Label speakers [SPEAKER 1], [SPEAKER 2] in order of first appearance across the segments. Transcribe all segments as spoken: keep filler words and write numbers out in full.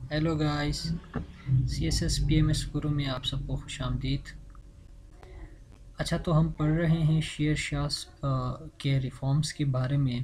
[SPEAKER 1] Hello guys. C S S P M S Guru में आप सबको खुश आमदीद। अच्छा, तो हम पढ़ रहे हैं शेर शाह अ, के रिफॉर्म्स के बारे में।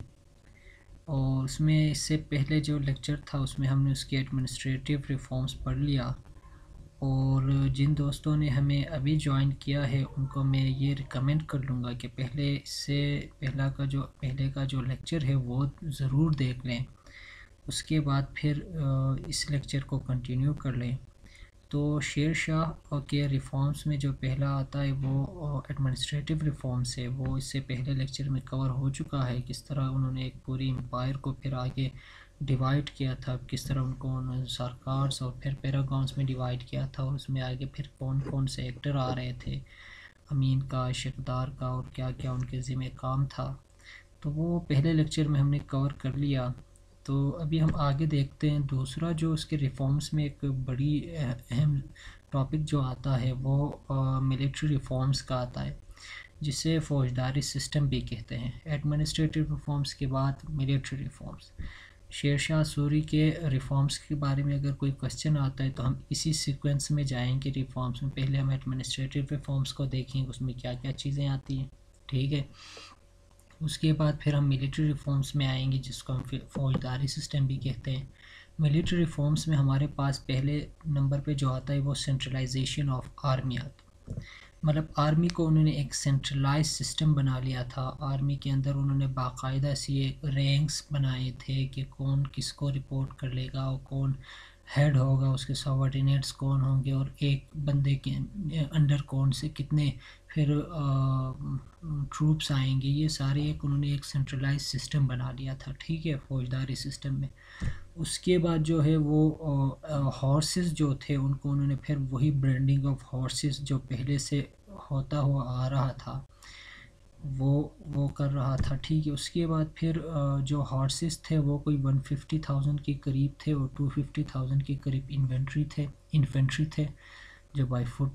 [SPEAKER 1] और उसमें इससे पहले जो लेक्चर था उसमें हमने उसके एडमिनिस्ट्रेटिव रिफॉर्म्स पढ़ लिया। और जिन दोस्तों ने हमें अभी ज्वाइन किया है उनको मैं ये रिकमेंड कर लूँगा कि पहले इससे पहला का जो पहले का जो लेक्चर है वो ज़रूर देख लें। उसके बाद फिर अ, इस लेक्चर को कंटिन्यू कर लें। तो शेर शाह के रिफॉर्म्स में जो पहला आता है वो एडमिनिस्ट्रेटिव रिफॉर्म्स है। वो इससे पहले लेक्चर में कवर हो चुका है, किस तरह उन्होंने एक पूरी एम्पायर को फिर आगे डिवाइड किया था, किस तरह उनको उन्होंने सरकार्स और फिर पैरागॉन्स में डिवाइड किया था, और उसमें आगे फिर कौन कौन से एक्टर आ रहे थे, अमीन का, शिकदार का, और क्या क्या उनके ज़िम्मे काम था। तो वो पहले लेक्चर में हमने कवर कर लिया। तो अभी हम आगे देखते हैं। दूसरा जो उसके रिफॉर्म्स में एक बड़ी अहम टॉपिक जो आता है वो मिलिट्री रिफॉर्म्स का आता है, जिसे फ़ौजदारी सिस्टम भी कहते हैं। एडमिनिस्ट्रेटिव रिफॉर्म्स के बाद मिलिट्री रिफॉर्म्स। शेर शाह सूरी के रिफॉर्म्स के बारे में अगर कोई क्वेश्चन आता है तो हम इसी सीक्वेंस में जाएंगे रिफॉर्म्स में। पहले हम एडमिनिस्ट्रेटिव रिफॉर्म्स को देखेंगे, उसमें क्या क्या चीज़ें आती हैं, ठीक है। उसके बाद फिर हम मिलिट्री रिफॉर्म्स में आएंगे, जिसको हम फिर फौजदारी सिस्टम भी कहते हैं। मिलिट्री रिफॉर्म्स में हमारे पास पहले नंबर पे जो आता है वो सेंट्रलाइजेशन ऑफ आर्मी आता है। मतलब आर्मी को उन्होंने एक सेंट्रलाइज सिस्टम बना लिया था। आर्मी के अंदर उन्होंने बाकायदा सी एक रैंक्स बनाए थे कि कौन किसको रिपोर्ट कर लेगा और कौन हेड होगा, उसके सबऑर्डिनेट्स कौन होंगे, और एक बंदे के अंडर कौन से कितने फिर ट्रूप्स आएंगे। ये सारे एक उन्होंने एक सेंट्रलाइज सिस्टम बना लिया था, ठीक है, फौजदारी सिस्टम में। उसके बाद जो है वो हॉर्सेस जो थे उनको उन्होंने फिर वही ब्रांडिंग ऑफ हॉर्सेस जो पहले से होता हुआ आ रहा था वो वो कर रहा था, ठीक है। उसके बाद फिर जो हॉर्सेस थे वो कोई वन फिफ्टी थाउजेंड के करीब थे, और टू फिफ्टी थाउजेंड के करीब इन्वेंट्री थे इन्फेंट्री थे जो बाई फुट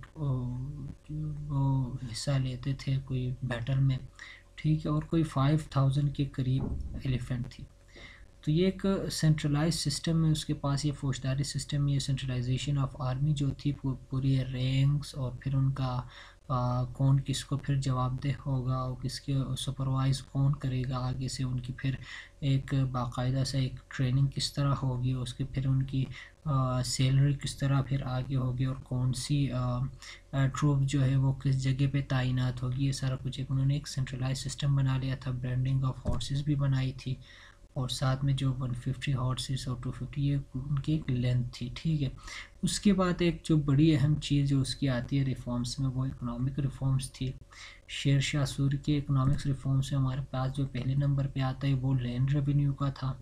[SPEAKER 1] वो हिस्सा लेते थे कोई बैटल में, ठीक है। और कोई फाइव थाउजेंड के करीब एलिफेंट थी। तो ये एक सेंट्रलाइज सिस्टम है उसके पास, ये फौजदारी सिस्टम में ये सेंट्रलाइजेशन ऑफ आर्मी जो थी पूरी रैंक्स, और फिर उनका आ, कौन किसको फिर जवाबदेह होगा और किसके सुपरवाइज कौन करेगा आगे से, उनकी फिर एक बाकायदा से एक ट्रेनिंग किस तरह होगी, उसके फिर उनकी सैलरी किस तरह फिर आगे होगी, और कौन सी ट्रूप जो है वो किस जगह पे तैनात होगी, ये सारा कुछ एक उन्होंने एक सेंट्रलाइज सिस्टम बना लिया था। ब्रांडिंग ऑफ हॉर्सेस भी बनाई थी, और साथ में जो वन फिफ्टी हॉर्सेस और टू फिफ्टी ये उनकी एक लेंथ थी, ठीक है। उसके बाद एक जो बड़ी अहम चीज़ जो उसकी आती है रिफॉर्म्स में वो इकोनॉमिक रिफॉर्म्स थी। शेर शाह सूरी के इकोनॉमिक्स रिफॉर्म्स में हमारे पास जो पहले नंबर पे आता है वो लैंड रेवेन्यू का था,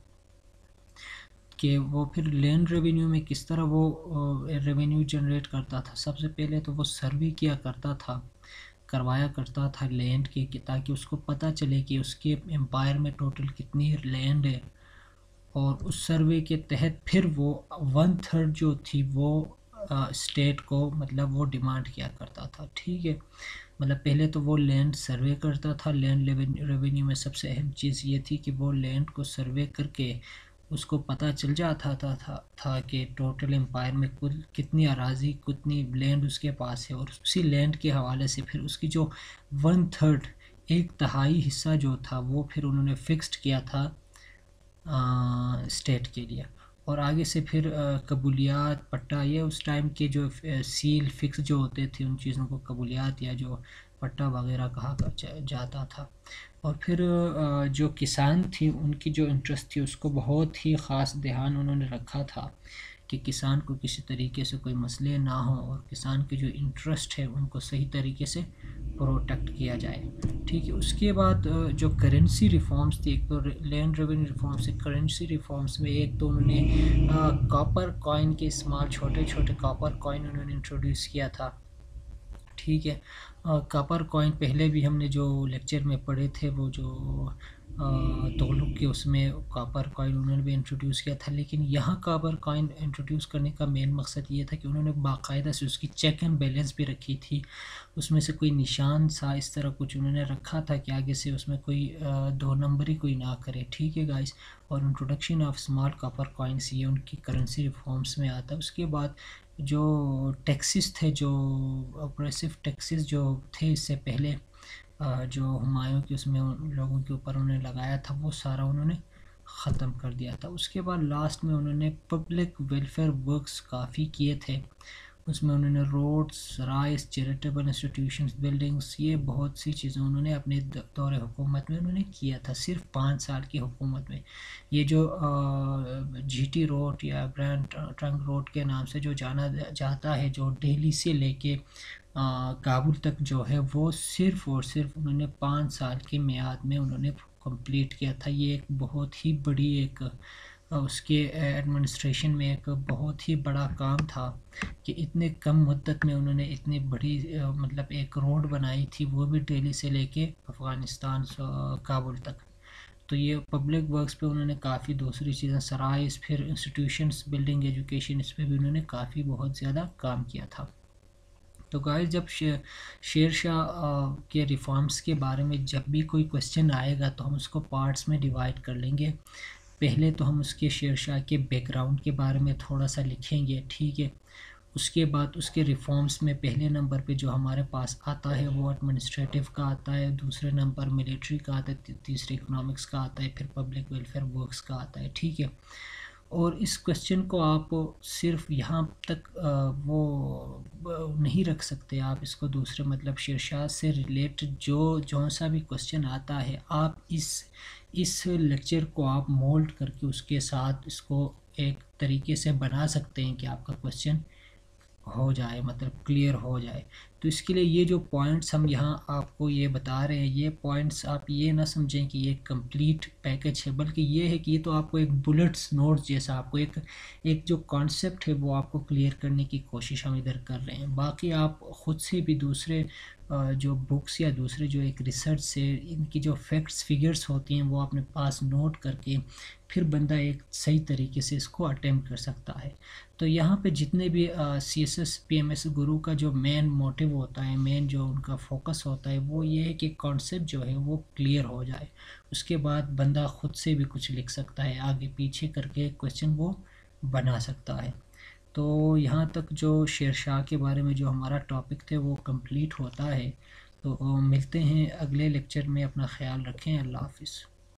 [SPEAKER 1] कि वो फिर लैंड रेवेन्यू में किस तरह वो रेवेन्यू जनरेट करता था। सबसे पहले तो वो सर्वे किया करता था करवाया करता था लैंड के, ताकि उसको पता चले कि उसके एम्पायर में टोटल कितनी लैंड है। और उस सर्वे के तहत फिर वो वन थर्ड जो थी वो स्टेट को मतलब वो डिमांड किया करता था, ठीक है। मतलब पहले तो वो लैंड सर्वे करता था। लैंड रेवेन्यू में सबसे अहम चीज़ ये थी कि वो लैंड को सर्वे करके उसको पता चल जाता था था, था कि टोटल एम्पायर में कुल कितनी अराजी कितनी लैंड उसके पास है, और उसी लैंड के हवाले से फिर उसकी जो वन थर्ड एक तिहाई हिस्सा जो था वो फिर उन्होंने फिक्स्ड किया था स्टेट के लिए। और आगे से फिर कबूलियात पट्टा, ये उस टाइम के जो सील फिक्स जो होते थे उन चीज़ों को कबूलियात या जो पट्टा वगैरह कहा जाता था। और फिर जो किसान थी उनकी जो इंटरेस्ट थी उसको बहुत ही ख़ास ध्यान उन्होंने रखा था कि किसान को किसी तरीके से कोई मसले ना हो, और किसान के जो इंटरेस्ट है उनको सही तरीके से प्रोटेक्ट किया जाए, ठीक है। उसके बाद जो करेंसी रिफॉर्म्स थी, एक तो लैंड रेवेन्यू रिफॉर्म्स से करेंसी रिफॉर्म्स में एक तो उन्होंने कॉपर कॉइन के इस्तेमाल, छोटे छोटे कॉपर कॉइन उन्होंने इंट्रोड्यूस किया था, ठीक है। कॉपर कॉइन पहले भी हमने जो लेक्चर में पढ़े थे, वो जो تغلق کے اس میں کاپر کوائن انہوں نے بھی انٹروڈیوس کیا تھا، لیکن یہاں کاپر کوائن انٹروڈیوس کرنے کا مین مقصد یہ تھا کہ انہوں نے باقاعدہ سے اس کی چیک اینڈ بیلنس بھی رکھی تھی، اس میں سے کوئی نشان سا اس طرح کچھ انہوں نے رکھا تھا کہ آگے سے اس میں کوئی دو نمبری کوئی نہ کرے، ٹھیک ہے گائز۔ اور introduction of small copper coins یہ ان کی کرنسی ریفارمس میں آتا ہے۔ اس کے بعد جو ٹیکسز تھے، جو اپریسو ٹیکسز جو تھے اس سے پہلے جو ہمایوں کے اس میں لوگوں کے اوپر انہوں نے لگایا تھا، وہ سارا انہوں نے ختم کر دیا تھا۔ اس کے بعد لاسٹ میں انہوں نے پبلک ویلفیئر ورکس کافی کیے تھے، اس میں انہوں نے روڈز، رائز، چیریٹیبل انسٹیٹیوشنز، بلڈنگز، یہ بہت سی چیزیں انہوں نے اپنے دور حکومت میں انہوں نے کیا تھا، صرف پانچ سال کی حکومت میں۔ یہ جو جی ٹی روڈ یا گرینڈ ٹرنک روڈ کے نام سے جو جانا جاتا ہے، جو دہلی سے لے کے کابل تک جو ہے، وہ صرف اور صرف انہوں نے پانچ سال کی میعاد میں انہوں نے کمپلیٹ کیا تھا۔ یہ ایک بہت ہی بڑی ایک اس کے ایڈمنسٹریشن میں ایک بہت ہی بڑا کام تھا کہ اتنے کم مدت میں انہوں نے اتنی بڑی مطلب ایک روڈ بنائی تھی، وہ بھی دہلی سے لے کے افغانستان کابل تک۔ تو یہ پبلک ورکس پہ انہوں نے کافی دوسری چیزیں، سرائز، پھر انسٹیٹیوشنز، بلڈنگ، ایجوکیشن، اس پہ بھی انہوں نے کافی بہت زیادہ کام کیا تھا۔ تو گائز جب شیر شاہ کے ریفارمز کے بارے میں جب بھی کوئی کوسچن آئے گا تو ہم اس کو پارٹس میں ڈیوائڈ کر لیں گے۔ پہلے تو ہم اس کے شیر شاہ کے بیک گراؤنڈ کے بارے میں تھوڑا سا لکھیں گے، ٹھیک ہے۔ اس کے بعد اس کے ریفارمز میں پہلے نمبر پہ جو ہمارے پاس آتا ہے وہ ایڈمنسٹریٹو کا آتا ہے، دوسرے نمبر ملٹری کا آتا ہے، تیسرے اکنامکس کا آتا ہے، پھر پبلک ویلفیئر ورکس کا آتا ہے، ٹھیک ہے۔ اور اس کوسچن کو آپ صرف یہاں تک وہ نہیں رکھ سکتے، آپ اس کو دوسرے مطلب شیر شاہ سے ریلیٹڈ جو جو سا بھی کوسچن آتا ہے، آپ اس اس لیکچر کو آپ مولڈ کر کے اس کے ساتھ اس کو ایک طریقے سے بنا سکتے ہیں کہ آپ کا کوسچن ہو جائے، مطلب کلیئر ہو جائے۔ تو اس کے لیے یہ جو پوائنٹس ہم یہاں آپ کو یہ بتا رہے ہیں، یہ پوائنٹس آپ یہ نہ سمجھیں کہ یہ کمپلیٹ پیکج ہے، بلکہ یہ ہے کہ یہ تو آپ کو ایک بلٹس نوٹس جیسا، آپ کو ایک ایک جو کانسیپٹ ہے وہ آپ کو کلیئر کرنے کی کوشش ہم ادھر کر رہے ہیں۔ باقی آپ خود سے بھی دوسرے جو بکس یا دوسرے جو ایک ریسرچ سے ان کی جو فیکٹس فگرز ہوتی ہیں وہ اپنے پاس نوٹ کر کے پھر بندہ ایک صحیح طریقے سے اس کو اٹیمپٹ کر سکتا ہے۔ تو یہاں پہ جتنے بھی C S S P M S Guru کا جو مین موٹیو ہوتا ہے، مین جو ان کا فوکس ہوتا ہے، وہ یہ ہے کہ کانسیپٹ جو ہے وہ کلیئر ہو جائے، اس کے بعد بندہ خود سے بھی کچھ لکھ سکتا ہے، آگے پیچھے کر کے کویسچن وہ بنا سکتا ہے۔ تو یہاں تک جو شیر شاہ کے بارے میں جو ہمارا ٹاپک تھے وہ کمپلیٹ ہوتا ہے۔ تو ملتے ہیں اگلے لیکچر میں، اپنا خیال رکھیں، اللہ حافظ۔